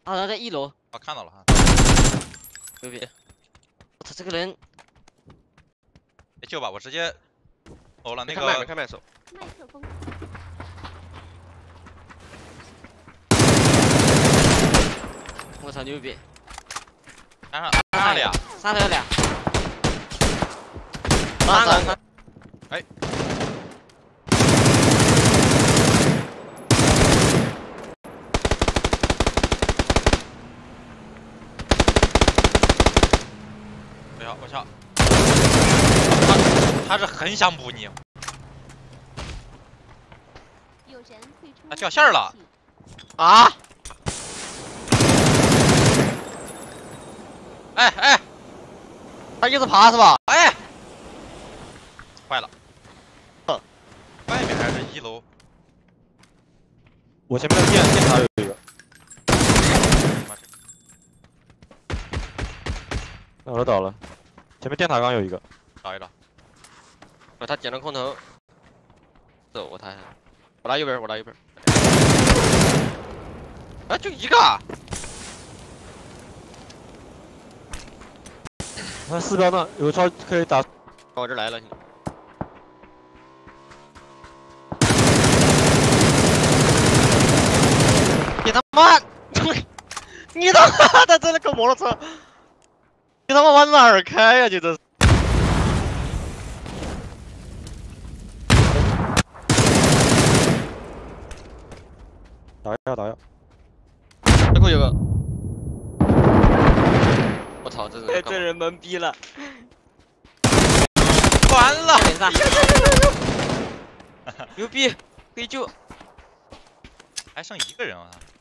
他在1楼。 啊，看到了哈。 牛逼！我操，这个人。 救吧，我直接投了那个。 没开麦手。 麦克风。 我操，牛逼！ 山上俩， 杀了俩。 3个。 哎。 我操！他是很想补你。他掉线了。 啊！ 哎！ 他一直爬是吧？ 哎！坏了。外面还是1楼？ 我前面的电塔有一个。那我倒了。 前面电塔刚有一个， 找一找。 他捡了空投，走我抬，我拉右边，啊，就一个。 他4标呢，有超可以打。 我这来了，你他妈，你他妈的这个摩托车，你他妈往哪儿开呀？你这是。 打药！ 这块有个，我操， 这人懵逼了， 完了！ 牛逼，可以救， 还剩1个人啊！